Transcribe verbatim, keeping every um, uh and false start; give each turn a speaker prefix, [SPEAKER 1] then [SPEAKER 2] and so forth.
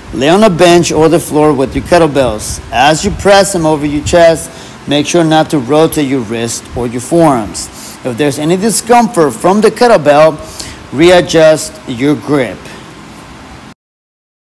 [SPEAKER 1] Lay on a bench or the floor with your kettlebells. As you press them over your chest, make sure not to rotate your wrist or your forearms. If there's any discomfort from the kettlebell, readjust your grip.